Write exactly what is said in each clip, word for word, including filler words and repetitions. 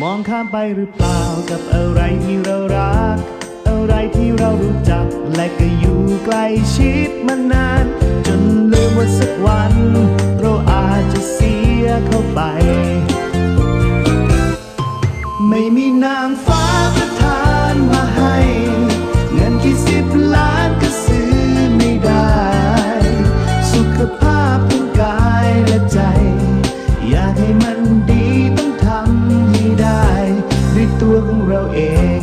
องข้ามไปหรือเปล่ากับอะไรที่เรารักอะไรที่เรารู้จักและก็อยู่ใกล้ชิดมานานจนลืมว่าสักวันเราอาจจะเสียเข้าไปไม่มีนางฟ้าประทานมาให้เงินกี่สิบล้านก็ซื้อไม่ได้สุขภาพทั้งกายและใจอยากให้มันดีต้องทำให้ได้ด้วยตัวของเราเอง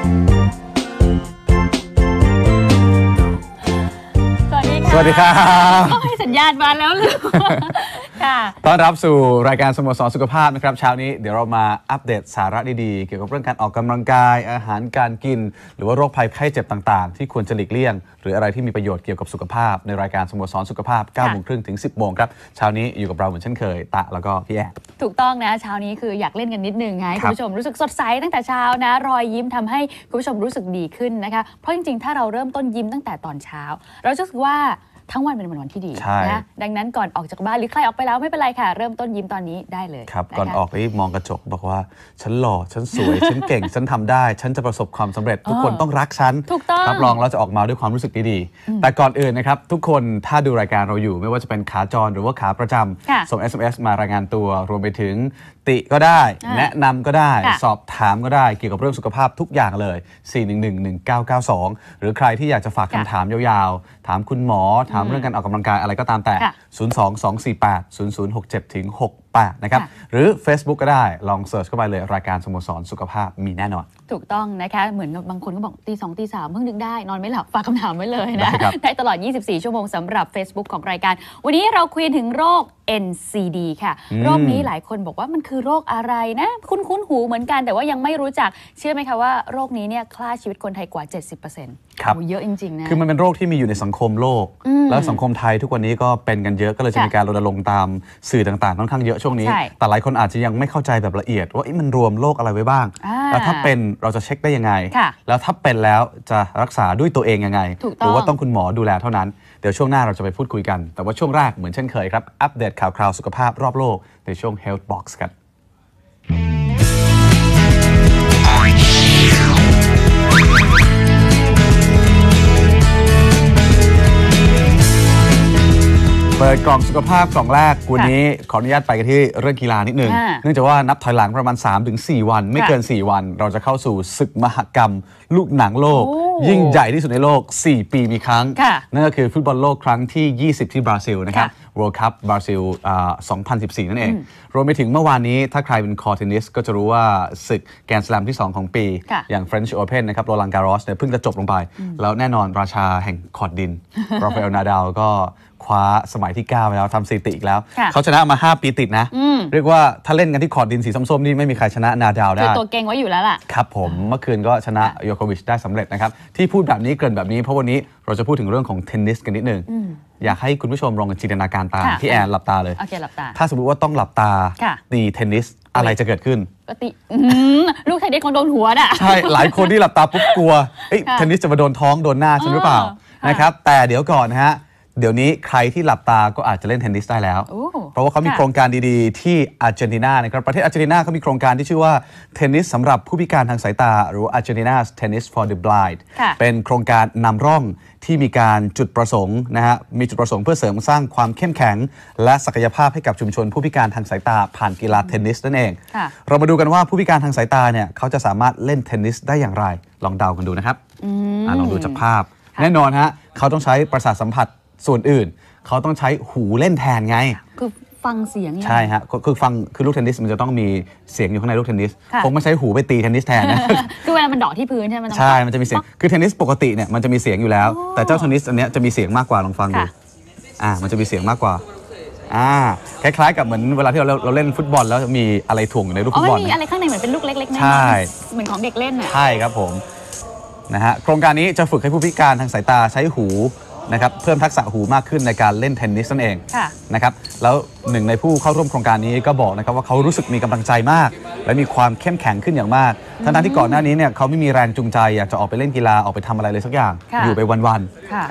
สวัสดีครับให้สัญญาณมาแล้วเลยค่ะต้อนรับสู่รายการสโมสรสุขภาพนะครับเช้านี้เดี๋ยวเรามาอัปเดตสาระดีๆเกี่ยวกับเรื่องการออกกำลังกายอาหารการกินหรือว่าโรคภัยไข้เจ็บต่างๆที่ควรจะหลีกเลี่ยงหรืออะไรที่มีประโยชน์เกี่ยวกับสุขภาพในรายการสโมสรสุขภาพ เก้าโมงครึ่งถึง สิบโมงครับเช้านี้อยู่กับเราเหมือนเช่นเคยตะแล้วก็พี่แอนถูกต้องนะเช้านี้คืออยากเล่นกันนิดนึงไงคุณผู้ชมรู้สึกสดใสตั้งแต่เช้านะรอยยิ้มทำให้คุณผู้ชมรู้สึกดีขึ้นนะคะเพราะจริงๆถ้าเราเริ่มต้นยิ้มตั้งแต่ตอนเช้าเราจะรู้สึกว่าทั้งวันเป็นวันที่ดีนะดังนั้นก่อนออกจากบ้านหรือใครออกไปแล้วไม่เป็นไรค่ะเริ่มต้นยิ้มตอนนี้ได้เลยครับก่อนออกไปมองกระจกบอกว่าฉันหล่อฉันสวยฉันเก่งฉันทำได้ฉันจะประสบความสำเร็จทุกคนต้องรักฉันรับรองเราจะออกมาด้วยความรู้สึกดีๆแต่ก่อนอื่นนะครับทุกคนถ้าดูรายการเราอยู่ไม่ว่าจะเป็นขาจรหรือว่าขาประจำส่ง เอส เอ็ม เอส มารายงานตัวรวมไปถึงติก็ได้แนะนำก็ได้สอบถามก็ได้เกี่ยวกับเรื่องสุขภาพทุกอย่างเลยสี่ หนึ่ง หนึ่ง หนึ่ง เก้า เก้า สองหรือใครที่อยากจะฝากคำถามยาวๆถามคุณหมอถามเรื่องการออกกำลังกายอะไรก็ตามแต่ศูนย์ สอง สอง สี่ แปด ศูนย์ ศูนย์ หก เจ็ด ถึง หก แปดนะครับหรือ Facebook ก็ได้ลองเสิร์ชเข้าไปเลยรายการสโมสรสุขภาพมีแน่นอนถูกต้องนะคะเหมือนบางคนก็บอกตีสองตีสามเพิ่งนึกได้นอนไม่หลับฝากคำถามไว้เลยนะได้ตลอดยี่สิบสี่ชั่วโมงสำหรับ Facebook ของรายการวันนี้เราคุยถึงโรค เอ็น ซี ดี ค่ะโรคนี้หลายคนบอกว่ามันคือโรคอะไรนะคุ้นๆหูเหมือนกันแต่ว่ายังไม่รู้จักเชื่อไหมคะว่าโรคนี้เนี่ยฆ่าชีวิตคนไทยกว่า เจ็ดสิบเปอร์เซ็นต์ครับเยอะจริงๆนะคือมันเป็นโรคที่มีอยู่ในสังคมโลกแล้วสังคมไทยทุกวันนี้ก็เป็นกันเยอะก็เลยจะมีการรณรงค์ตามสื่อต่างๆค่อนข้างเยอะช่วงนี้แต่หลายคนอาจจะยังไม่เข้าใจแบบละเอียดว่ามันรวมโรคอะไรไว้บ้างแล้วถ้าเป็นเราจะเช็คได้ยังไงแล้วถ้าเป็นแล้วจะรักษาด้วยตัวเองยังไงหรือว่าต้องคุณหมอดูแลเท่านั้นเดี๋ยวช่วงหน้าเราจะไปพูดคุยกันแต่ว่าช่วงแรกเหมือนเช่นเคยครับอัปเดตข่าวคราวสุขภาพรอบโลกในช่วง Health Box ครับเปิดกล่องสุขภาพกล่องแรกวันนี้ขออนุญาตไปกันที่เรื่องกีฬานิดนึงเนื่องจากว่านับถอยหลังประมาณ สามถึงสี่ วันไม่เกินสี่วันเราจะเข้าสู่ศึกมหกรรมลูกหนังโลกยิ่งใหญ่ที่สุดในโลกสี่ปีมีครั้งนั่นก็คือฟุตบอลโลกครั้งที่ยี่สิบที่บราซิลนะครับ World Cup บราซิลสองพันสิบสี่นั่นเองรวมไปถึงเมื่อวานนี้ถ้าใครเป็นคอร์เทนนิสก็จะรู้ว่าศึกแกรนด์สแลมที่สองของปีอย่าง French Open นะครับโรลังการอสเนี่ยเพิ่งจะจบลงไปแล้วแน่นอนราชาแห่งคอร์ดดินราฟาเอลนาดาลก็คว้าสมัยที่เก้าไปแล้วทำสถิติอีกแล้วเขาชนะมาห้าปีติดนะเรียกว่าถ้าเล่นกันที่คอร์ดดินสีส้มๆนี่ไม่มีใครชนะนาดาลได้ตัวเก่งไว้อยู่แล้วล่ะครับผมเมื่อคืนก็ชนะโยโควิชได้สำเร็จนะครับที่พูดแบบนี้เกินแบบนี้เพราะวันนี้เราจะพูดถึงเรื่องของเทนนิสกันนิดนึงอยากให้คุณผู้ชมลองจินตนาการตามพี่แอนหลับตาเลยโอเคหลับตาถ้าสมมติว่าต้องหลับตาตีเทนนิสอะไรจะเกิดขึ้นก็ตีลูกเทนนิสคงโดนหัวน่ะใช่หลายคนที่หลับตาปุ๊บกลัวเทนนิสจะมาโดนท้องโดนหน้าฉันหรือเปล่านะครับแต่เดี๋ยวก่อนนะฮะเดี๋ยวนี้ใครที่หลับตาก็อาจจะเล่นเทนนิสได้แล้วเพราะว่าเขามีโครงการดีๆที่อาร์เจนตินานะครับประเทศอาร์เจนตินาเขามีโครงการที่ชื่อว่าเทนนิสสำหรับผู้พิการทางสายตาหรือ Argentina's Tennis for the Blind เป็นโครงการนำร่องที่มีการจุดประสงค์นะฮะมีจุดประสงค์เพื่อเสริมสร้างความเข้มแข็งและศักยภาพให้กับชุมชนผู้พิการทางสายตาผ่านกีฬาเทนนิสนั่นเองเรามาดูกันว่าผู้พิการทางสายตาเนี่ยเขาจะสามารถเล่นเทนนิสได้อย่างไรลองเดากันดูนะครับลองดูจากภาพแน่นอนฮะเขาต้องใช้ประสาทสัมผัสส่วนอื่นเขาต้องใช้หูเล่นแทนไงคือฟังเสียงใช่ฮะคือฟังคือลูกเทนนิสมันจะต้องมีเสียงอยู่ข้างในลูกเทนนิสคงไม่ใช้หูไปตีเทนนิสแทนนะคือเวลามันเดาะที่พื้นใช่ไหมใช่มันจะมีเสียงคือเทนนิสปกติเนี่ยมันจะมีเสียงอยู่แล้วแต่เจ้าเทนนิสอันเนี้ยจะมีเสียงมากกว่าลองฟังดูอ่ามันจะมีเสียงมากกว่าอ่าคล้ายๆกับเหมือนเวลาที่เราเราเล่นฟุตบอลแล้วมีอะไรถ่วงอยู่ในลูกฟุตบอลมีอะไรข้างในเหมือนเป็นลูกเล็กๆใช่เหมือนของเด็กเล่นอ่ะใช่ครับผมนะฮะโครงการนี้จะฝึกให้ผู้พิการทางสายตาใช้หูนะครับเพิ่มทักษะหูมากขึ้นในการเล่นเทนนิสนั่นเองนะครับแล้วหนึ่งในผู้เข้าร่วมโครงการนี้ก็บอกนะครับว่าเขารู้สึกมีกำลังใจมากและมีความเข้มแข็งขึ้นอย่างมากทั้งที่ก่อนหน้านี้เนี่ยเขาไม่มีแรงจูงใจอยากจะออกไปเล่นกีฬาออกไปทำอะไรเลยสักอย่างอยู่ไปวันๆนะครับ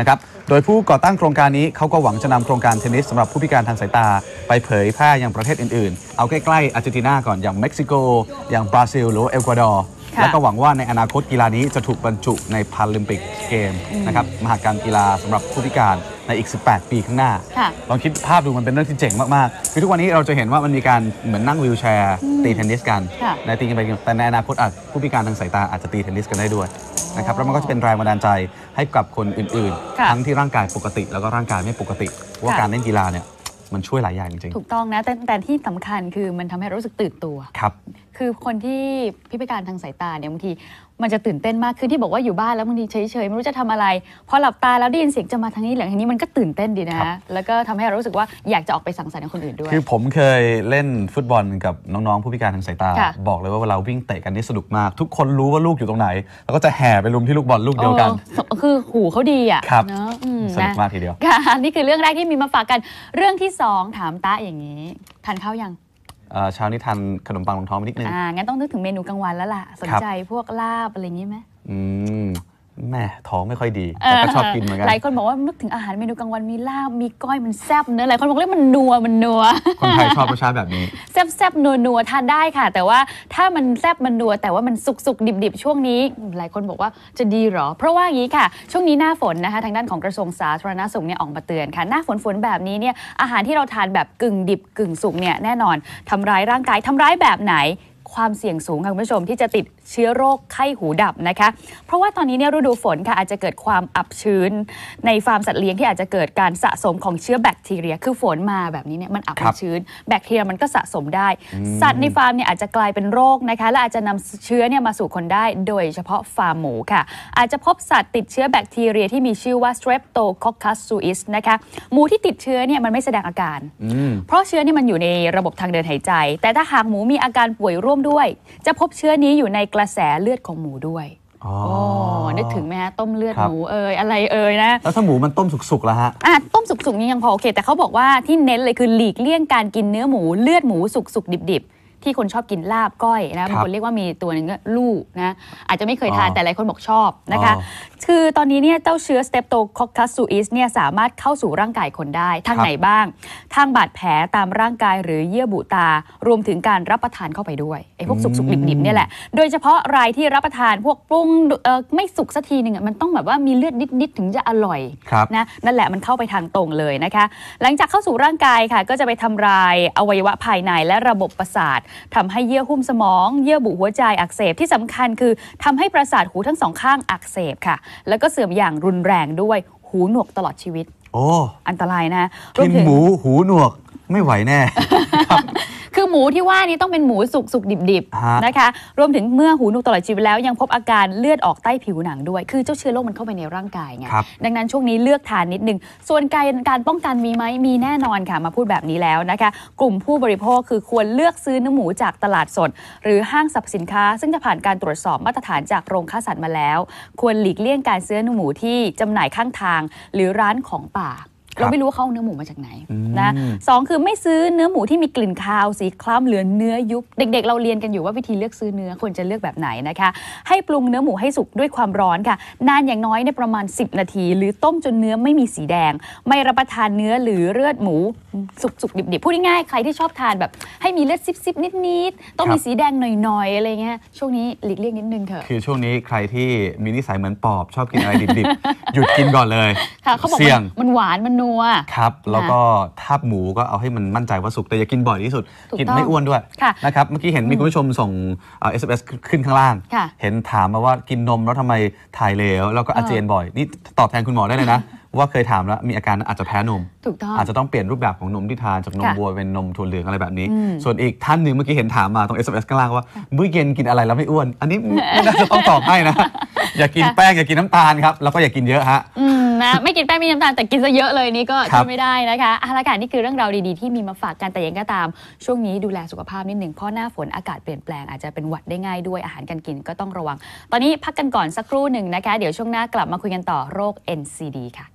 โดยผู้ก่อตั้งโครงการนี้เขาก็หวังจะนำโครงการเทนนิสสำหรับผู้พิการทางสายตาไปเผยแพร่ยังประเทศอื่นๆเอาใกล้ๆอาร์เจนตินาก่อนอย่างเม็กซิโกอย่างบราซิลหรือเอลกวาดอร์แล้วก็หวังว่าในอนาคตกีฬานี้จะถูกบรรจุในพาราลิมปิกเกมนะครับมหกรรมกีฬาสำหรับผู้พิการในอีกสิบแปดปีข้างหน้าลองคิดภาพดูมันเป็นเรื่องที่เจ๋งมากๆคือทุกวันนี้เราจะเห็นว่ามันมีการเหมือนนั่งวีลแชร์ตีเทนนิสกันในตีกันไปแต่ในอนาคตอาจผู้พิการทางสายตาอาจจะตีเทนนิสกันได้ด้วยนะครับแล้วมันก็จะเป็นแรงบันดาลใจให้กับคนอื่นๆทั้งที่ร่างกายปกติแล้วก็ร่างกายไม่ปกติว่าการเล่นกีฬาเนี่ยมันช่วยหลายอย่างจริงๆถูกต้องนะแต่แต่ที่สำคัญคือมันทำให้รู้สึกตื่นตัวครับคือคนที่พิการทางสายตาเนี่ยบางทีมันจะตื่นเต้นมากขึ้นที่บอกว่าอยู่บ้านแล้วบางทีเฉยๆไม่รู้จะทำอะไรพอหลับตาแล้วได้ยินเสียงจะมาทางนี้หลังทางนี้มันก็ตื่นเต้นดีนะแล้วก็ทำให้เรารู้สึกว่าอยากจะออกไปสังสรรค์กับคนอื่นด้วยคือผมเคยเล่นฟุตบอลกับน้องๆผู้พิการทางสายตาบอกเลยว่าเวลาวิ่งเตะกันนี่สนุกมากทุกคนรู้ว่าลูกอยู่ตรงไหนแล้วก็จะแห่ไปลุมที่ลูกบอลลูกเดียวกันคือหูเขาดีอ่ะเนาะสนุกมากทีเดียวนี่คือเรื่องแรกที่มีมาฝากกันเรื่องที่สองถามตาอย่างนี้ทานข้าวยังเช้านี้ทานขนมปังรองท้องไปนิดนึงอ่างั้นต้องนึกถึงเมนูกลางวันแล้วล่ะสนใจพวกลาบอะไรอย่างนี้ไหมอืมแม่ท้องไม่ค่อยดีแต่ก็ชอบกินเหมือนกันหลายคนบอกว่านึกถึงอาหารเมนูกลางวันมีลาบมีก้อยมันแซ่บเนอะหลายคนบอกเลยมันนัวมันนัวคนไทยชอบรสชาติแบบนี้แซ่บแซ่บนัวนัวทานได้ค่ะแต่ว่าถ้ามันแซ่บมันนัวแต่ว่ามันสุกสุกดิบดิบช่วงนี้หลายคนบอกว่าจะดีหรอเพราะว่าอย่างนี้ค่ะช่วงนี้หน้าฝนนะคะทางด้านของกระทรวงสาธารณสุขเนี่ยออกมาเตือนค่ะหน้าฝนฝนแบบนี้เนี่ยอาหารที่เราทานแบบกึ่งดิบกึ่งสุกเนี่ยแน่นอนทำร้ายร่างกายทำร้ายแบบไหนความเสี่ยงสูงค่ะคุณผู้ชมที่จะติดเชื้อโรคไข้หูดับนะคะเพราะว่าตอนนี้เนี่ยฤดูฝนค่ะอาจจะเกิดความอับชื้นในฟาร์มสัตว์เลี้ยงที่อาจจะเกิดการสะสมของเชื้อแบคทีเรียคือฝนมาแบบนี้เนี่ยมันอับชื้นแบคทีเรียมันก็สะสมได้สัตว์ในฟาร์มเนี่ยอาจจะกลายเป็นโรคนะคะและอาจจะนำเชื้อเนี่ยมาสู่คนได้โดยเฉพาะฟาร์มหมูค่ะอาจจะพบสัตว์ติดเชื้อแบคทีเรียที่มีชื่อว่า Streptococcus suis นะคะหมูที่ติดเชื้อเนี่ยมันไม่แสดงอาการเพราะเชื้อนี่มันอยู่ในระบบทางเดินหายใจแต่ถ้าหากหมูมีอาการป่วยร่วมด้วยจะพบเชื้อนี้อยู่ในกระแสเลือดของหมูด้วยอ๋อนึกถึงไหมฮะต้มเลือดหมูเอ่ยอะไรเอ่ยนะแล้วถ้าหมูมันต้มสุกๆแล้วฮะอ่ะต้มสุกๆนี่ยังพอโอเคแต่เขาบอกว่าที่เน้นเลยคือหลีกเลี่ยงการกินเนื้อหมูเลือดหมูสุกๆดิบๆที่คนชอบกินลาบก้อยนะบางคนเรียกว่ามีตัวหนึ่งก็ลู่นะอาจจะไม่เคยทานแต่หลายคนบอกชอบนะคะคือตอนนี้เนี่ยเจ้าเชื้อ Streptococcus suis เนี่ยสามารถเข้าสู่ร่างกายคนได้ทางไหนบ้างทางบาดแผลตามร่างกายหรือเยื่อบุตารวมถึงการรับประทานเข้าไปด้วยไอ้พวกสุกๆดิบๆเนี่ยแหละโดยเฉพาะรายที่รับประทานพวกปรุงไม่สุกสักทีนึงมันต้องแบบว่ามีเลือดนิดๆถึงจะอร่อยนะนั่นแหละมันเข้าไปทางตรงเลยนะคะหลังจากเข้าสู่ร่างกายค่ะก็จะไปทำลายอวัยวะภายในและระบบประสาททำให้เยื่อหุ้มสมองเยื่อบุหัวใจอักเสบที่สำคัญคือทำให้ประสาทหูทั้งสองข้างอักเสบค่ะแล้วก็เสื่อมอย่างรุนแรงด้วยหูหนวกตลอดชีวิตโอ้อันตรายนะกินหมูหูหนวกไม่ไหวแน่คือหมูที่ว่านี้ต้องเป็นหมูสุกสุกดิบๆนะคะรวมถึงเมื่อหูหนวกตลอดชีวิตแล้วยังพบอาการเลือดออกใต้ผิวหนังด้วยคือเจ้าเชื้อโรคมันเข้าไปในร่างกายไงดังนั้นช่วงนี้เลือกทานนิดนึงส่วนการการป้องกันมีไหมมีแน่นอนค่ะมาพูดแบบนี้แล้วนะคะกลุ่มผู้บริโภคคือควรเลือกซื้อเนื้อหมูจากตลาดสดหรือห้างสรรพสินค้าซึ่งจะผ่านการตรวจสอบมาตรฐานจากโรงฆ่าสัตว์มาแล้วควรหลีกเลี่ยงการซื้อเนื้อหมูที่จำหน่ายข้างทางหรือร้านของป่าเราไม่รู้ว่าเขาเอาเนื้อหมูมาจากไหนนะสองคือไม่ซื้อเนื้อหมูที่มีกลิ่นคาวสีคล้ำหรือเนื้อยุบเด็กๆเราเรียนกันอยู่ว่าวิธีเลือกซื้อเนื้อควรจะเลือกแบบไหนนะคะให้ปรุงเนื้อหมูให้สุกด้วยความร้อนค่ะนานอย่างน้อยในประมาณสิบนาทีหรือต้มจนเนื้อไม่มีสีแดงไม่รับประทานเนื้อหรือเลือดหมูสุกๆดิบๆพูดง่ายๆใครที่ชอบทานแบบให้มีเลือดซิบๆนิดๆต้องมีสีแดงหน่อยๆอะไรเงี้ยช่วงนี้หลีกเลี่ยงนิดนึงเถอะคือช่วงนี้ใครที่มีนิสัยเหมือนปอบชอบกินอะไรดิบๆหยุดกินก่อนเลยค่ะเขาบอกมันหวานมันนัวครับแล้วก็ทาบหมูก็เอาให้มันมั่นใจว่าสุกแต่อย่ากินบ่อยที่สุดกินไม่อ้วนด้วยนะครับเมื่อกี้เห็นมีคุณผู้ชมส่ง เอส เอ็ม เอส ขึ้นข้างล่างเห็นถามมาว่ากินนมแล้วทำไมถ่ายเหลวแล้วก็อาเจียนบ่อยนี่ตอบแทนคุณหมอได้เลยนะว่าเคยถามแล้วมีอาการอาจจะแพ้นมอาจจะต้องเปลี่ยนรูปแบบของนมที่ทานจากนมวัวเป็นนมถั่วเหลืองอะไรแบบนี้ส่วนอีกท่านหนึ่งเมื่อกี้เห็นถามมาตรง เอส เอ็ม เอส ข้างล่างว่ามื้อเย็นกินอะไรแล้วไม่อ้วนอันนี้ไม่น่าจะต้องตอบให้นะอย่ากินแป้งอย่ากินน้ำตาลครับแล้วก็อย่ากินเยอะฮะนะไม่กินแป้งไม่กินน้ำตาลแต่กินซะเยอะเลยนี่ก็ช่วยไม่ได้นะคะเอาละค่ะนี่คือเรื่องราวดีๆที่มีมาฝากกันแต่ยังก็ตามช่วงนี้ดูแลสุขภาพนิดหนึ่งเพราะหน้าฝนอากาศเปลี่ยนแปลงอาจจะเป็นหวัดได้ง่ายด้วยอาหารการกินก็ต้องระวังตอนนี้พักกันก่อนสักครู่หนึ่งนะคะเดี๋ยวช่วงหน้ากลับมาคุยกันต่อโรค เอ็น ซี ดี ค่ะ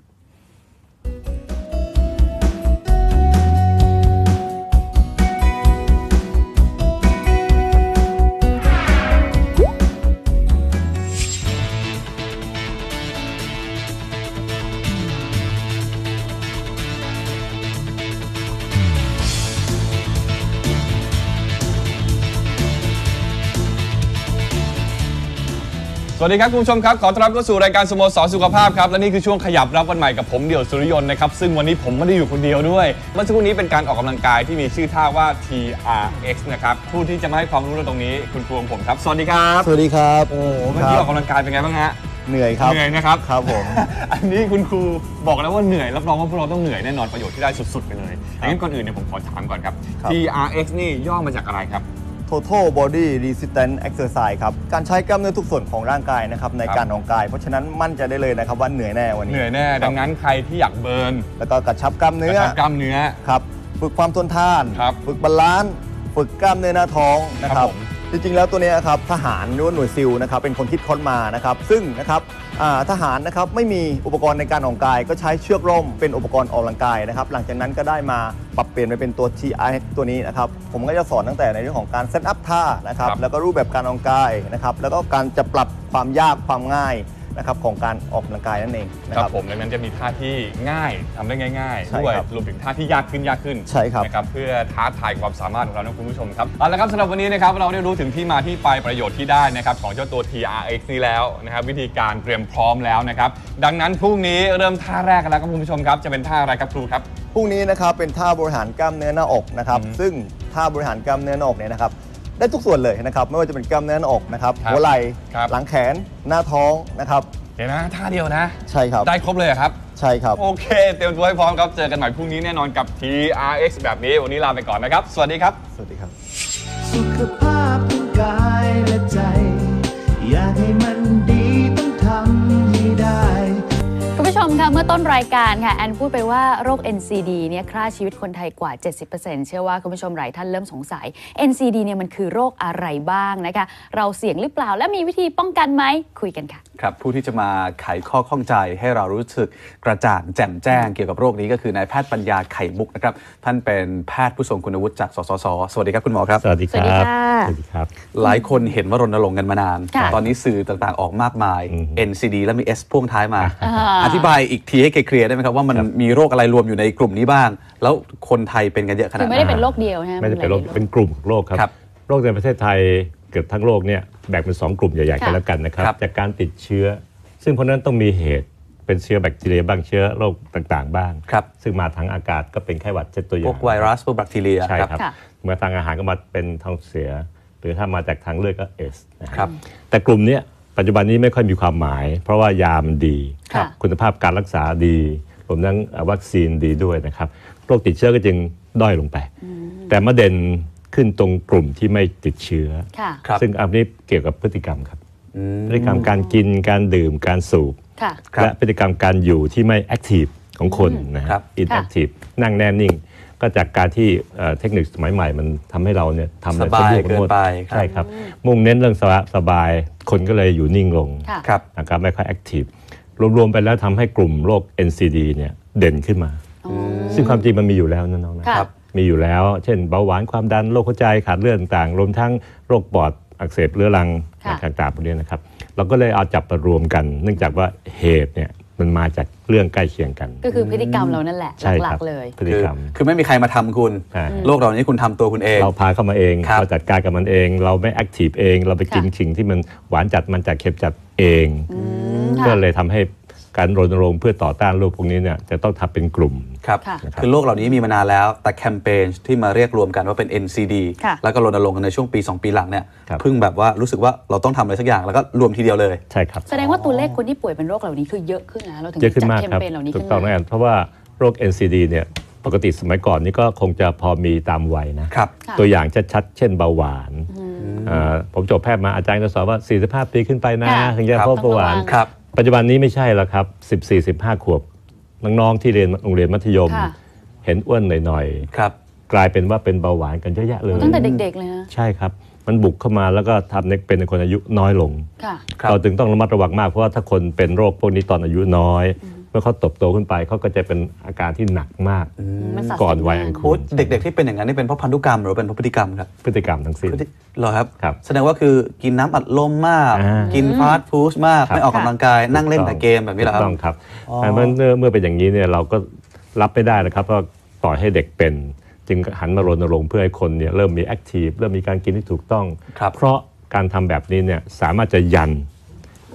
สวัสดีครับคุณผู้ชมครับขอต้อนรับเข้าสู่รายการสโมสรสุขภาพครับและนี่คือช่วงขยับรับวันใหม่กับผมเดี่ยวสุริยนต์นะครับซึ่งวันนี้ผมไม่ได้อยู่คนเดียวด้วยเมื่อสักครู่นี้เป็นการออกกำลังกายที่มีชื่อท่าว่า ที อาร์ เอ็กซ์ นะครับผู้ที่จะมาให้ความรู้ตรงนี้คุณครูของผมครับสวัสดีครับสวัสดีครับโอ้เมื่อกี้ออกกำลังกายเป็นไงบ้างฮะเหนื่อยครับเหนื่อยนะครับครับผมอันนี้คุณครูบอกแล้วว่าเหนื่อยรับรองว่าพวกเราต้องเหนื่อยแน่นอนประโยชน์ที่ได้สุดๆไปเลยอย่างนั้นก่อนอื่นเนี่ยผมขอถามก่อนครับ ที อาร์ เอ็กซ์ นี่ย่อมาจากอะไรครับ Total Body Resistance Exercise ครับการใช้กล้ามเนื้อทุกส่วนของร่างกายนะครับในการออกกำลังกายเพราะฉะนั้นมั่นใจได้เลยนะครับว่าเหนื่อยแน่วันนี้เหนื่อยแน่ดังนั้นใครที่อยากเบิร์นแล้วก็กระชับกล้ามเนื้อกระชับกล้ามเนื้อครับฝึกความทนทานฝึกบาลานซ์ฝึกกล้ามเนื้อหน้าท้องนะครับจริงๆแล้วตัวนี้ครับทหารหรือว่าหน่วยซิลนะครับเป็นคนคิดค้นมานะครับซึ่งนะครับทหารนะครับไม่มีอุปกรณ์ในการออกกำลังกายก็ใช้เชือกร่มเป็นอุปกรณ์ออกกำลังกายนะครับหลังจากนั้นก็ได้มาปรับเปลี่ยนไปเป็นตัว ที อาร์ เอ็กซ์ ตัวนี้นะครับผมก็จะสอนตั้งแต่ในเรื่องของการเซตอัพท่านะครับแล้วก็รูปแบบการออกกำลังกายนะครับแล้วก็การจะปรับความยากความง่ายนะครับของการออกกำลังกายนั่นเองนะครับผมดังนั้นจะมีท่าที่ง่ายทำได้ง่ายๆด้วยรวมถึงท่าที่ยากขึ้นยากขึ้นใช่ครับนะครับเพื่อท้าทายความสามารถของเรานะคุณผู้ชมครับเอาละครับสำหรับวันนี้นะครับเราได้รู้ถึงที่มาที่ไปประโยชน์ที่ได้นะครับของเจ้าตัว ที อาร์ เอ็กซ์ นี้แล้วนะครับวิธีการเตรียมพร้อมแล้วนะครับดังนั้นพรุ่งนี้เริ่มท่าแรกกันแล้วครับคุณผู้ชมครับจะเป็นท่าอะไรครับครูครับพรุ่งนี้นะครับเป็นท่าบริหารกล้ามเนื้อหน้าอกนะครับซึ่งท่าบริหารกล้ามเนื้อหน้าอกเนี่ยนะครับได้ทุกส่วนเลยนะครับไม่ว่าจะเป็นกล้ามเนื้อหน้าอกนะครับหัวไหล่หลังแขนหน้าท้องนะครับเดี๋ยวนะท่าเดียวนะใช่ครับได้ครบเลยครับใช่ครับโอเคเตรียมตัวให้พร้อมครับเจอกันใหม่พรุ่งนี้แน่นอนกับ ที อาร์ เอ็กซ์ แบบนี้วันนี้ลาไปก่อนนะครับสวัสดีครับสวัสดีครับสุขภาพทั้งกายและใจอยากให้มันดีต้องทำให้ได้คุณผู้ชมค่ะเมื่อต้นรายการค่ะแอนพูดไปว่าโรค เอ็น ซี ดี เนี่ยฆ่าชีวิตคนไทยกว่า เจ็ดสิบเปอร์เซ็นต์ เชื่อว่าคุณผู้ชมหลายท่านเริ่มสงสัย เอ็น ซี ดี เนี่ยมันคือโรคอะไรบ้างนะคะเราเสี่ยงหรือเปล่าและมีวิธีป้องกันไหมคุยกันค่ะครับผู้ที่จะมาไขข้อข้องใจให้เรารู้สึกกระจ่างแจ่มแจ้งเกี่ยวกับโรคนี้ก็คือนายแพทย์ปัญญาไข่มุกนะครับท่านเป็นแพทย์ผู้ทรงคุณวุฒิจากสสสสวัสดีครับคุณหมอครับสวัสดีครับสวัสดีครับหลายคนเห็นว่ารณรงค์กันมานานตอนนี้สื่อต่างๆออกมากมาย เอ็น ซี ดี แล้วมี S พ่วงท้ายมาอธิบายอีกทีให้เคลียร์ได้ไหมครับว่ามันมีโรคอะไรรวมอยู่ในกลุ่มนี้บ้างแล้วคนไทยเป็นกันเยอะขนาดไหนไม่ได้เป็นโรคเดียวใช่ไหมไม่ได้เป็นโรคเป็นกลุ่มโรคครับโรคในประเทศไทยเกือบทั้งโลกเนี่ยแบ่งเป็นสองกลุ่มใหญ่ๆกันแล้วกันนะครับจากการติดเชื้อซึ่งเพราะนั้นต้องมีเหตุเป็นเชื้อแบคทีเรียบ้างเชื้อโรคต่างๆบ้างซึ่งมาทางอากาศก็เป็นไข้หวัดเช่นตัวอย่างพวกไวรัสพวกแบคทีเรียใช่ครับเมื่อทางอาหารก็มาเป็นท้องเสียหรือถ้ามาจากทางเลือดก็เอสนะครับแต่กลุ่มนี้ปัจจุบันนี้ไม่ค่อยมีความหมายเพราะว่ายามันดีคุณภาพการรักษาดีรวมทั้งวัคซีนดีด้วยนะครับโรคติดเชื้อก็จึงด้อยลงไปแต่มาเด่นขึ้นตรงกลุ่มที่ไม่ติดเชื้อซึ่งอันนี้เกี่ยวกับพฤติกรรมครับพฤติกรรมการกินการดื่มการสูบและพฤติกรรมการอยู่ที่ไม่แอคทีฟของคนนะครับอินแอคทีฟนั่งแน่นิ่งก็จากการที่เทคนิคสมัยใหม่มันทำให้เราเนี่ยทำสบายเกินไปใช่ครับมุ่งเน้นเรื่องสบายคนก็เลยอยู่นิ่งลงนะครับไม่ค่อยแอคทีฟรวมๆไปแล้วทำให้กลุ่มโรค เอ็น ซี ดี เนี่ยเด่นขึ้นมาซึ่งความจริงมันมีอยู่แล้วน้องๆนะครับมีอยู่แล้วเช่นเบาหวานความดันโรคหัวใจขาดเลือดต่างๆรวมทั้งโรคปอดอักเสบเรื้อรังต่างๆพวกนี้นะครับเราก็เลยเอาจับมารวมกันเนื่องจากว่าเหตุเนี่ยมันมาจากเรื่องใกล้เคียงกันก็คือพฤติกรรมเรานั่นแหละหลักๆเลยพฤติกรรมคือไม่มีใครมาทำคุณโรคเหล่านี้คุณทำตัวคุณเองเราพาเข้ามาเองเราจัดการกับมันเองเราไม่แอคทีฟเองเราไปกินสิ่งที่มันหวานจัดมันจัดเค็มจัดเองก็เลยทำให้การรณรงค์เพื่อต่อต้านโรคพวกนี้เนี่ยจะต้องทำเป็นกลุ่มครับคือโรคเหล่านี้มีมานานแล้วแต่แคมเปญที่มาเรียกรวมกันว่าเป็น เอ็น ซี ดี แล้วก็รณรงค์กันในช่วงปีสองปีหลังเนี่ยเพิ่งแบบว่ารู้สึกว่าเราต้องทำอะไรสักอย่างแล้วก็รวมทีเดียวเลยใช่ครับแสดงว่าตัวเลขคนที่ป่วยเป็นโรคเหล่านี้คือเยอะขึ้นนะเราถึงจัดแคมเปญเหล่านี้ขึ้นมาถูกต้องนะเพราะว่าโรค เอ็น ซี ดี เนี่ยปกติสมัยก่อนนี่ก็คงจะพอมีตามวัยนะตัวอย่างชัดๆเช่นเบาหวานผมจบแพทย์มาอาจารย์ก็สอนว่าสี่สิบห้าปีขึ้นไปนะถึงจะพบเบาหวานปัจจุบันนี้ไม่ใช่แล้วครับ สิบสี่ สิบห้า ขวบน้องๆที่เรียนโรงเรียนมัธยมเห็นอ้วนหน่อยๆกลายเป็นว่าเป็นเบาหวานกันเยอะแยะเลยตั้งแต่เด็กๆเลยนะใช่ครับมันบุกเข้ามาแล้วก็ทำให้เป็นคนอายุน้อยลงเราจึงต้องระมัดระวังมากเพราะว่าถ้าคนเป็นโรคพวกนี้ตอนอายุน้อยเมื่อเขาเติบโตขึ้นไปเขาก็จะเป็นอาการที่หนักมากก่อนวัยอันควรเด็กๆที่เป็นอย่างนั้นนี่เป็นเพราะพันธุกรรมหรือเป็นเพราะพฤติกรรมครับพฤติกรรมทั้งสิ้นเหรอครับแสดงว่าคือกินน้ำอัดลมมากกินฟาสต์ฟู้ดมากไม่ออกกำลังกายนั่งเล่นแต่เกมแบบนี้เหรอครับต้องครับเมื่อเมื่อเป็นอย่างนี้เนี่ยเราก็รับไม่ได้นะครับว่าปล่อยให้เด็กเป็นจึงหันมารณรงค์เพื่อให้คนเนี่ยเริ่มมีแอคทีฟเริ่มมีการกินที่ถูกต้องเพราะการทำแบบนี้เนี่ยสามารถจะยัน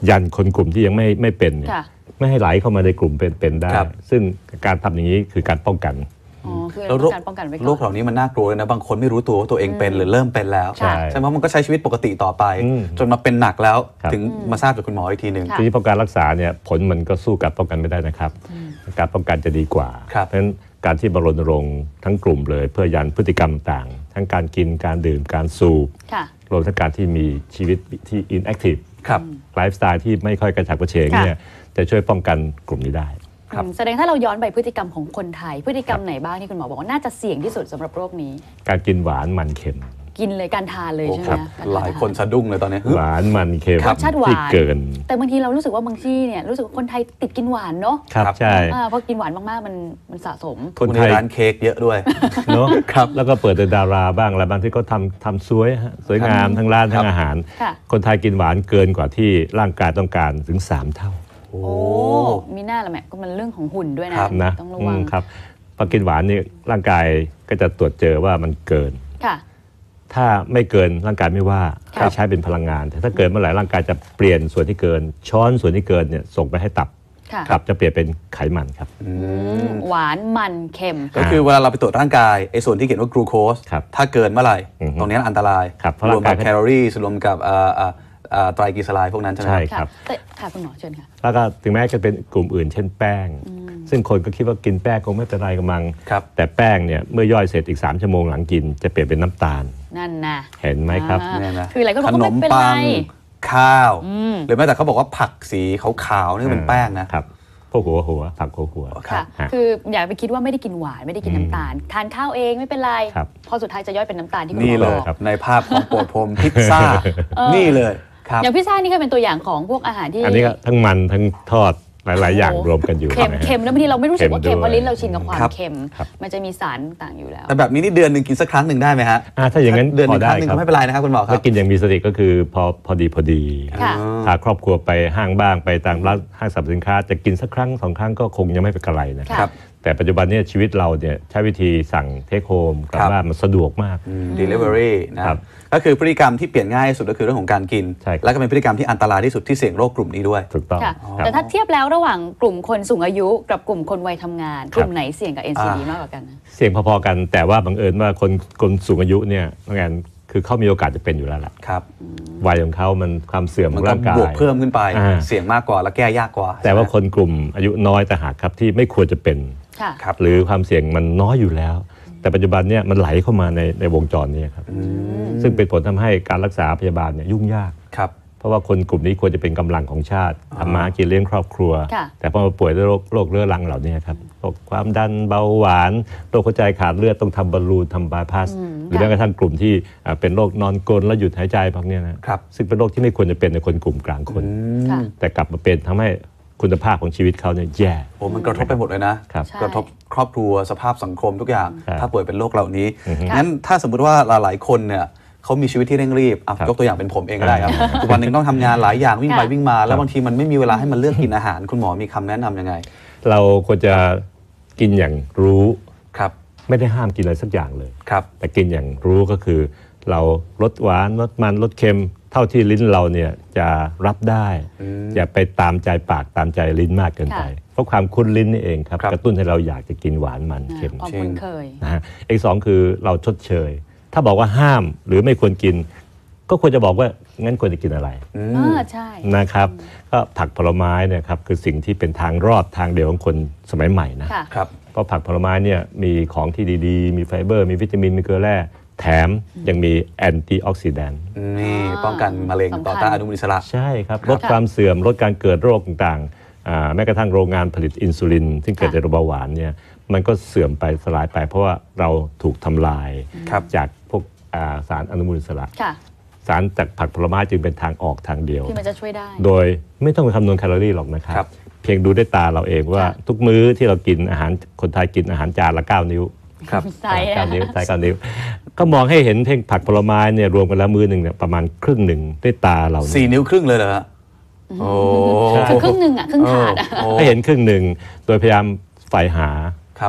ยันคนกลุ่มที่ยังไม่ไม่เป็นเนี่ยค่ะไม่ให้ไหลเข้ามาในกลุ่มเป็นเป็นได้ครับซึ่งการทำอย่างนี้คือการป้องกันอ๋อคือแล้วเราโรต้อคงการป้องกันไว้ก่อนโรคเหล่านี้มันน่ากลัวเลยนะบางคนไม่รู้ตัวว่าตัวเองเป็นหรือเริ่มเป็นแล้วใช่ใช่ไหมมันก็ใช้ชีวิตปกติต่อไปอืมจนมาเป็นหนักแล้วครับถึงมาทราบจากคุณหมออีกทีหนึ่งค่ะทีนี้พอการรักษาเนี่ยผลมันก็สู้การป้องกันไม่ได้นะครับ การป้องกันจะดีกว่าครับเพราะฉะนั้นการที่มารณรงค์ทั้งกลุ่มเลย เพื่อยันพฤติกรรมต่าง ทั้งการกินการดื่มการสูบค่ะรวมทั้งการที่มีชีวิตที่ inactive ครับไลฟ์สไตล์ที่ไม่ค่อยกระฉับกระเฉงเนี่ยจะช่วยป้องกันกลุ่มนี้ได้ครับอืมแสดงถ้าเราย้อนไปพฤติกรรมของคนไทย พฤติกรรมไหนบ้างที่คุณหมอบอกว่าน่าจะเสี่ยงที่สุดสำหรับโรคนี้การกินหวานมันเค็มกินเลยการทานเลยโอ้ใช่ไหคมรับการทหลายคนสะดุ้งเลยตอนนี้หวานมันเค็มรสชาติหวานที่เกินแต่บางทีเรารู้สึกว่าบางที่เนี่ยรู้สึกว่าคนไทยติดกินหวานเนาะครับครับใช่อ่าพอกินหวานมากๆมันมันสะสมคนในไทยร้านเค้กเยอะด้วยเนาะครับแล้วก็เปิดแต่ดาราบ้างอะไรบางที่ก็ทำทำสวยฮะสวยงามทั้งร้านครับทั้งอาหารค่ะคนไทยกินหวานเกินกว่าที่ร่างกายต้องการถึงสามเท่าโอ้โอ้มีหน้าละแม่ก็มันเรื่องของหุ่นด้วยนะครับนะต้องระอืวังมครับพอกินหวานนี่ร่างกายก็จะตรวจเจอว่ามันเกินค่ะถ้าไม่เกินร่างกายไม่ว่าครับให้ใช้เป็นพลังงาน แต่ถ้าเกินเมื่อไหร่ร่างกายจะเปลี่ยนส่วนที่เกิน ช้อนส่วนที่เกินเนี่ยส่งไปให้ตับค่ะตับจะเปลี่ยนเป็นไขมันครับอืมหวานมันเค็มก็คือเวลาเราไปตรวจร่างกายไอ้ส่วนที่เขียนว่ากลูโคสครับถ้าเกินเมื่อไหร่อือฮึตรงนี้อันตรายครับเพราะรวมกับร่างกายแคลอรี่รวมกับเอ่อเอ่อเอ่อไตรกลีเซอไรด์พวกนั้นใช่ไหมใช่ครับครับแต่ค่ะคุณหมอเชิญค่ะแล้วก็ถึงแม้จะเป็นกลุ่มอื่นเช่นแป้ง ซึ่งคนก็คิดว่ากินแป้งคงไม่เป็นไรกับมังครับแต่แป้งเนี่ยเมื่อย่อยเสร็จอีกสามชั่วโมงหลังกินจะเปลี่ยนเป็นน้ำตาลนั่นนะเห็นไหมครับอ่าเนี่ยนะคือหลายคนบขอกนว่ามไม่เป็นปัไรงข้าวอืมหรือแม้แต่เขาบอกว่าผักสีขาวๆนี่เป็นแป้งนะครับพวกหัวหัวผักหัวหัวครัค่ะบฮะคืออย่าไปคิดว่าไม่ได้กินหวานไม่ได้กินน้ำตาล ทานข้าวเองไม่เป็นไรครับพอสุดท้ายจะย่อยเป็นน้ำตาลที่คุณหนี่มอเลบยอกครับในภาพของโปรดผมพิซซ่า นี่เลยครับอย่างพิซซ่านี่ก็เป็นตัวอย่างของพวกอาหารที่อันนี้ก็ทั้งมันทั้งทอดหลาย ๆ อย่างโอ้รวมกันอยู่เค็มนะฮะเค็มแล้วบางทีเราไม่รู้สึกว่าเค็เค็มมด้วยเพราะลิ้นเราชินกับความครับเค็มครับมันจะมีสารต่างอยู่แล้วแต่แบบนี้นี่เดือนหนึ่งกินสักครั้งหนึ่งได้ไหมฮะอ่าถ้าอย่างนั้นเดือนหพอนึ่งคได้รั้งหนึ่งครับไม่เป็นไรนะครับคุณหมอครัถ้าบกินอย่างมีสติก็คือพอพอดีพอดีค่ะพาครอบครัวไปห้างบ้างไปตามร้านห้างสรรพสินค้าจะกินสักครั้งสองครั้งก็คงยังไม่เป็นไรนะค่ะแต่ปัจจุบันเนี่ยชีวิตเราเนี่ยใช้วิธีสั่งเทคโฮมกลับครับบ้านมันสะดวกมากอืม delivery นะครับ ก็คือพฤติกรรมที่เปลี่ยนง่ายที่สุดก็คือเรื่องของการกินใช่ครับและก็เป็นพฤติกรรมที่อันตรายที่สุดที่เสี่ยงโรคกลุ่มนี้ด้วยถูกต้องค่ะครับแต่ถ้าเทียบแล้วระหว่างกลุ่มคนสูงอายุกับกลุ่มคนวัยทำงานครับกลุ่มไหนเสี่ยงกับ เอ็น ซี ดีอ่ามมากกว่ากันนะเสี่ยงพอๆกันแต่ว่าบังเอิญว่าคนคนสูงอายุเนี่ยน้องแอนคือเขามีโอกาสจะเป็นอยู่แล้วล่ะครับวัยของเขามันความเสื่อมขมัอน งก็ร่างกายบวกเพิ่มขึ้นไปอ่าเสี่ยงมากกว่าและแก้ยากกว่าแต่ว่าใช่ไหมคนกลุ่มอายุน้อยแต่หากครับที่ไม่ควรจะเป็นค่ะครับหรือความเสี่ยงมันน้อยอยู่แล้ว แต่ปัจจุบันเนี่ยมันไหลเข้ามาในในวงจรนี้ครับซึ่งเป็นผลทำให้การรักษาพยาบาลเนี่ยยุ่งยากครับเพราะว่าคนกลุ่มนี้ควรจะเป็นกำลังของชาติทำมาหากินเลี้ยงครอบครัวค่ะแต่พอมาป่วยด้วยโรคโรคเรื้อรังเหล่านี้ครับโรคความดันเบาหวานโรคหัวใจขาดเลือดต้องทำบอลลูนทำบายพาสหรือแม้กระทั่งกลุ่มที่อ่าเป็นโรคนอนกรนและหยุดหายใจพวกเนี้ยนะครับ ซึ่งเป็นโรคที่ไม่ควรจะเป็นในคนกลุ่มกลางคนค่ะแต่กลับมาเป็นทำให้คุณภาพของชีวิตเขาเนี่ยแย่โอ้มันกระทบไปหมดเลยนะครับใช่กระทบครอบครัวสภาพสังคมทุกอย่างครับถ้าป่วยเป็นโรคเหล่านี้อือฮึงั้นถ้าสมมุติว่าหลายๆคนเนี่ยเขามีชีวิตที่เร่งรีบอ่ะครับยกตัวอย่างเป็นผมเองก็ได้ครับ วันหนึ่งต้องทำงานหลายอย่างวิ่งไปค่ะวิ่งมา แล้วบางทีมันไม่มีเวลาให้มันเลือกกินอาหาร คุณหมอมีคำแนะนำยังไงเราควรจะกินอย่างรู้ครับไม่ได้ห้ามกินอะไรสักอย่างเลยครับแต่กินอย่างรู้ก็คือ เราลดหวานลดมันลดเค็ม เท่าที่ลิ้นเราเนี่ยจะรับได้ อย่าไปตามใจปากตามใจลิ้นมากเกินไปค่ะเพราะความคุ้นลิ้นนี่เองครับครับกระตุ้นให้เราอยากจะกินหวานมันเค็มความคุ้นเคยนะฮะอีกสองคือเราชดเชย ถ้าบอกว่าห้ามหรือไม่ควรกิน ก็ควรจะบอกว่างั้นควรจะกินอะไรอ่าใช่นะครับก็ผักผลไม้เนี่ยครับคือสิ่งที่เป็นทางรอดทางเดียวของคนสมัยใหม่นะค่ะครับเพราะผักผลไม้เนี่ยมีของที่ดีๆ มีไฟเบอร์ มีวิตามิน มีเกลือแร่ แถมยังมีแอนตี้ออกซิแดนต์นี่ป้องกันมะเร็งสำคัญต่อต้านอนุมูลอิสระใช่ครับ ลดความเสื่อม ลดการเกิดโรคต่างๆอ่าแม้กระทั่งโรงงานผลิตอินซูลิน ซึ่งเกิดจากเบาหวานเนี่ยมันก็เสื่อมไปสลายไป เพราะว่าเราถูกทำลายครับจากพวกอ่าสารอนุมูลอิสระค่ะสารจากผักผลไม้จึงเป็นทางออกทางเดียวที่มันจะช่วยได้โดยไม่ต้องไปคำนวณแคลอรี่หรอกนะครับครับเพียงดูด้วยตาเราเองว่าค่ะทุกมื้อที่เรากินอาหารคนไทยกินอาหารจานละเก้านิ้วครับใช่เก้านิ้วใช้เก้านิ้ว ก็มองให้เห็นเพ่งผักผลไม้เนี่ยรวมกันแล้วมื้อหนึ่งเนี่ยประมาณครึ่งหนึ่งด้วยตาเราเนี่ยสี่นิ้วครึ่งเลยเหรอฮะโอ้คือครึ่งหนึ่งอ่ะครึ่งถาดอะโอ้ให้เห็นครึ่งหนึ่งโดยพยายามใฝ่หาครับ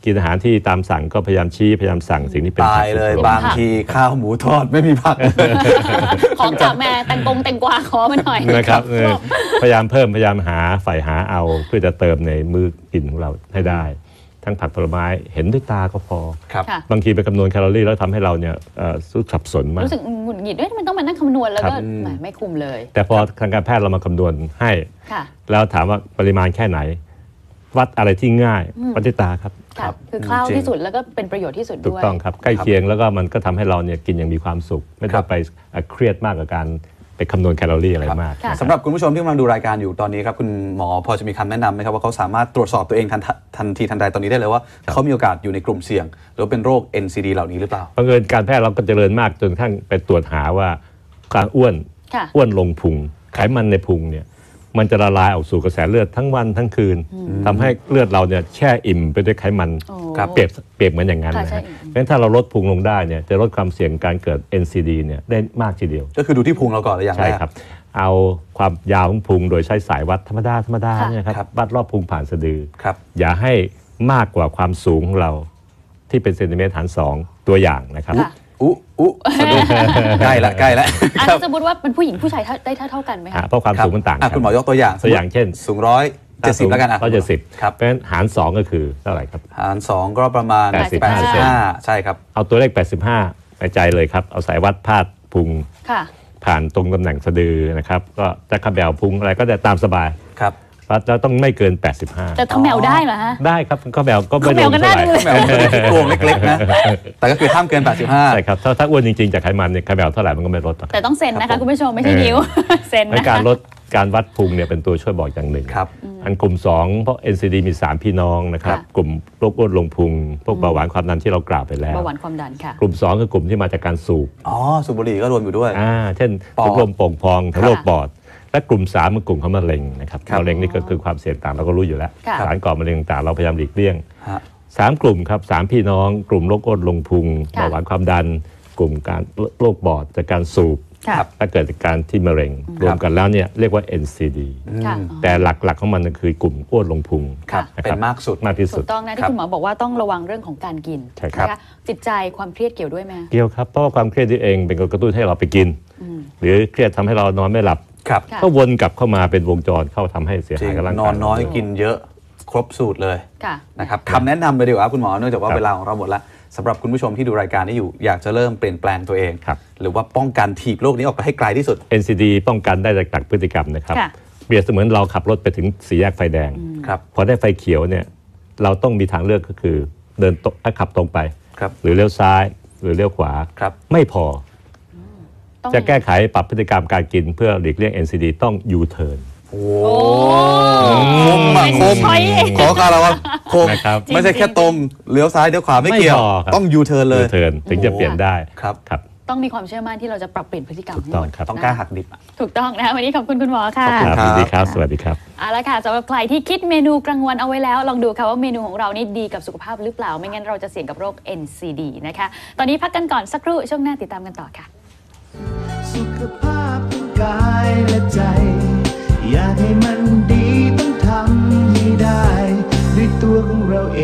กินอาหารที่ตามสั่งก็พยายามชี้พยายามสั่งสิ่งที่เป็นตายเลยบางทีข้าวหมูทอดไม่มีผักของจากแม่แตงกงแตงกวาขอมาหน่อยนะครับเออพยายามเพิ่มพยายามหาฝ่ายหาเอาเพื่อจะเติมในมื้อกินของเราให้ได้ทั้งผักผลไม้เห็นด้วยตาก็พอครับค่ะบางทีไปคำนวณแคลอรี่แล้วทำให้เราเนี่ยเอ่อรู้สับสนมากรู้สึกหงุดหงิดด้วยมันต้องมานั่งคำนวณแล้วก็ครับแหมไม่คุมเลยแต่พอทางการแพทย์เรามาคำนวณให้ค่ะแล้วถามว่าปริมาณแค่ไหน วัดอะไรที่ง่ายวัดด้วยตาครับค่ะ คือคล่าวจริงที่สุดแล้วก็เป็นประโยชน์ที่สุดถูกด้วยต้องครับใกล้เคียงแล้วก็มันก็ทำให้เราเนี่ยกินอย่างมีความสุข ไม่ต้องไปเอ่อเครียดมากกับการไปคำนวณแคลอรี่อะไรมากค่ะสำหรับคุณผู้ชมที่กำลังดูรายการอยู่ตอนนี้ครับคุณหมอพอจะมีคำแนะนำไหมครับว่าเขาสามารถตรวจสอบตัวเองทันทันทีทันใดตอนนี้ได้เลยว่าเขามีโอกาสอยู่ในกลุ่มเสี่ยง หรือเป็นโรค เอ็น ซี ดี เหล่านี้หรือเปล่าบังเอิญการแพทย์เราก็เจริญมากจนกระทั่งไปตรวจหาว่าการอ้วนค่ะอ้วนลงพุงไขมันในพุงเนี่ยมันจะละลายออกสู่กระแสเลือดทั้งวันทั้งคืนทำให้เลือดเราเนี่ยแช่อิ่มไปด้วยไขมันโอ้ครับเปรียบเปรียบเหมือนอย่างนั้นค่ะนะใช่ฮะงั้นถ้าเราลดพุงลงได้เนี่ยจะลดความเสี่ยงการเกิด เอ็น ซี ดี เนี่ยได้มากทีเดียวก็คือดูที่พุงเราก่อนเลยอย่างใช่แรกครับเอาความยาวของพุงโดยใช้สายวัดธรรมดาธรรมดาค่ะเนี่ยคครัรับบ วัดรอบพุงผ่านสะดือครับอย่าให้มากกว่าความสูงของเราที่เป็นเซนติเมตรหารสองตัวอย่างนะครับค่ะอุ๊อุ๊สะดุ้งใกล้ละใกล้ละอ่ะสมมติว่าเป็นผู้หญิงผู้ชายเท่าได้เท่าเท่ากันไหมอ่ะคะเพราะความสูงมันต่างอ่ะกันคุณหมอยกตัวอย่างตัวอย่างเช่นสูงร้อยเจ็ดสิบแล้วกันอ่ะร้อยเจ็ดสิบครับเพราะฉะนั้นหารสองก็คือเท่าไหร่ครับหารสองก็ประมาณแปดสิบแปดสิบห้าใช่ครับเอาตัวเลขแปดสิบห้าในใจเลยครับเอาสายวัดพาดพุงค่ะผ่านตรงตำแหน่งสะดือนะครับก็จะขบแบวพุงอะไรก็จะตามสบายครับวัดแล้วต้องไม่เกินแปดสิบห้าแต่ทำแมวได้เหรอฮะได้ครับขบแบวก็ไม่ขบแบลวงก็เท่าน่าไหร่ดูเลยแมวที่โกงเล็กๆนะแต่ก็คือห้ามเกินแปดสิบห้าใช่ครับถ้าถ้าอ้วนจริงๆจากไขมันเนี่ยขบแบวเท่าไหร่มันก็ไม่ลดหรอกแต่ต้องเซ็นนะครัคะบผมคุณผู้ชมไม่ใช่นิ้ว เซ็นในนะการคะลดการวัดพุงเนี่ยเป็นตัวช่วยบอกอย่างหนึ่งครับอันกลุ่มสองเพราะ เอ็น ซี ดี มีสามพี่น้องนะครับค่ะกลุ่มโรคอ้วนลงพุงพวกเบาหวานความดันที่เรากล่าวไปแล้วเบาหวานความดันค่ะกลุ่มสองคือกลุ่มที่มาจากการสูบอ๋อสูบบุหรี่ก็รวมอยู่ด้วยอ่าเช่นปอดถุงลมโป่งพองทั้งโรคค่ะปอด และกลุ่มสามคือกลุ่มของมะเร็งนะครับครับมะเร็งนี่ก็คือความเสี่ยงต่างเราก็รู้อยู่แล้วค่ะสารก่อมะเร็งต่างเราพยายามหลีกเลี่ยงฮะสามกลุ่มครับสามพี่น้องกลุ่มโรคอ้วนลงพุงค่ะเบาหวานความดัน กลุ่มการโรคปอดจากการสูบค่ะและเกิดจากการที่มะเร็ง รวมกันแล้วเนี่ยเรียกว่า เอ็น ซี ดีค่ะแต่หลักๆของมันก็คือกลุ่มอ้วนลงพุงครับนะเป็นมากสุดมากที่ถูสุดกต้องนะคที่รับคุณหมอบอกว่าต้องระวังเรื่องของการกินใช่ครับนะคะจิตใจความเครียดเกี่ยวด้วยไหมเกี่ยวครับเพราะว่าความเครียดที่เองเป็นตัวกระตุ้นให้เราไปกิน หรือเครียดทำให้เรานอนไม่หลับครับค่ะก็วนกลับเข้ามาเป็นวงจรเข้าทำให้เสียจริหายงกับร่างกายนอนน้อยเรากินเยอะครบสูตรเลยค่ะนะครับคำแนะนำเลยดีกว่าคุณหมอเนื่องจากว่าครับเวลาของเราหมดแล้วสำหรับคุณผู้ชมที่ดูรายการนี้อยู่อยากจะเริ่มเปลี่ยนแปลงตัวเองครับหรือว่าป้องกันถีบโรคนี้ออกไปให้ไกลที่สุดเอ็น ซี ดี ป้องกันได้จากพฤติกรรมนะครับค่ะเปรียบเสมือนเราขับรถไปถึงสี่แยกไฟแดงครับพอได้ไฟเขียวเนี่ยเราต้องมีทางเลือกก็คือเดินตรงขับตรงไปครับหรือเลี้ยวซ้ายหรือเลี้ยวขวาครับไม่พอต้องจะแก้ไขปรับพฤติกรรมการกินเพื่อหลีกเลี่ยง เอ็น ซี ดี ต้อง U-turn โอ้โอ้คมอะคมใช่เองขอการเราว่าคมนะครับไม่ใช่แค่ตรงเลี้ยวซ้ายเลี้ยวขวาไม่เกี่ยวไม่พอครับต้องยูเทิร์นเลย U-turn ถึงจะเปลี่ยนได้ครับครับต้องมีความเชื่อมั่นที่เราจะปรับเปลี่ยนพฤติกรรมถูกให้ต้หองมดครับต้องกล้าหักดิบอะถูกต้องนะคะวันนี้ขอบคุณคุณหมอค่ะขอบคุณครับครับยินดีครับ สวัสดีครับเอาละค่ะสำหรับใครที่คิดเมนูกลางวันเอาไว้แล้วลองดูค่ะว่าเมนูของเรานี่ดีกับสุขภาพหรือเปล่าไม่งั้นเราจะเสี่ยงกับโรค เอ็น ซี ดี นะคะตอนนี้พักกันก่อนสักครู่ช่วงหน้าติดตามกันต่อค่ะสุขภาพทั้งกายและใจ อยากให้มันดีต้องทำให้ได้ด้วยตัวของเราเอง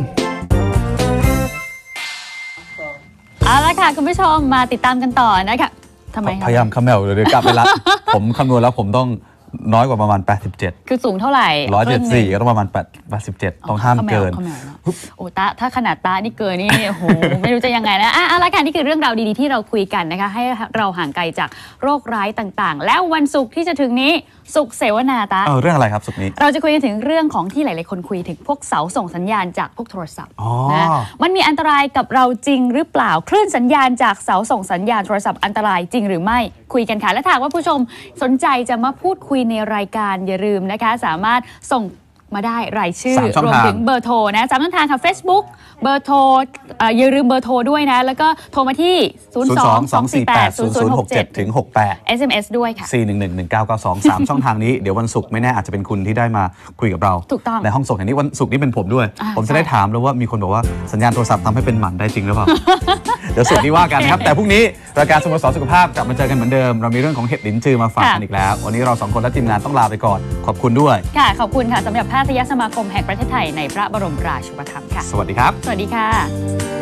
เอาละค่ะคุณผู้ชมมาติดตามกันต่อนะคะทำไมคะพยายามคำแมวเดี๋ยวกลับไปละ ผมคำนวณแล้วผมต้องน้อยกว่าประมาณแปดสิบเจ็ดคือสูงเท่าไหร่ร้อยเจ็ดสี่คก็รึ่งหนึ่งต้องประมาณแปดสิบเจ็ดต้องห้ามเกินข้แมวข้าแมวเนอะโอ้ตาถ้าขนาดตานี่เกินนี่ โอ้โห ไม่รู้จะยังไงนะอ่ะเอาละค่ะนี่คือเรื่องราวดีๆที่เราคุยกันนะคะให้เราห่างไกลจากโรคร้ายต่างๆ แล้ววันศุกร์ที่จะถึงนี้ศุกร์เสวนาตาเออเรื่องอะไรครับสุดนี้เราจะคุยกันถึงเรื่องของที่หลายๆคนคุยถึงพวกเสาส่งสัญญาณจากพวกโทรศัพท์อ๋อนะมันมีอันตรายกับเราจริงหรือเปล่าคลื่นสัญญาณจากเสาส่งสัญญาณโทรศัพท์อันตรายจริงหรือไม่คุยกันค่ะและถ้าหากว่าผู้ชมสนใจจะมาพูดคุยในรายการอย่าลืมนะคะสามารถส่งมาได้รายชื่อสามช่องรวมทางถึงเบอร์โทรนะสามช่องทางค่ะ Facebook เบอร์โทรเอ่ออย่าลืมเบอร์โทรด้วยนะแล้วก็โทรมาที่ ศูนย์ สอง สอง สี่ แปด ศูนย์ ศูนย์ หก เจ็ดถึงหกแปดเอส เอ็ม เอส ด้วยค่ะสี่หนึ่งหนึ่งหนึ่งเก้าเก้าสองสามช่องทางนี้เดี๋ยววันศุกร์ไม่แน่อาจจะเป็นคุณที่ได้มาคุยกับเราถูกต้องในห้องส่งแห่งนี้วันศุกร์นี้เป็นผมด้วยอ่าผมจะได้ใช่ถามแล้วว่ามีคนบอกว่าสัญญาณโทรศัพท์ทำให้เป็นหมันได้จริงหรือเปล่าดี๋ยวสุดที่ว่ากันนะครับ แต่พรุ่งนี้รายการสโมสรสุขภาพกลับมาเจอกันเหมือนเดิมเรามีเรื่องของเห็ดลิ้นจือมาฝากกันอีกแล้ววันนี้เราสองคนและทีมงานต้องลาไปก่อนขอบคุณด้วยค่ะขอบคุณค่ะสำหรับแพทยสมาคมแห่งประเทศไทยในพระบรมราชูปถัมภ์ค่ะสวัสดีครับสวัสดีค่ะ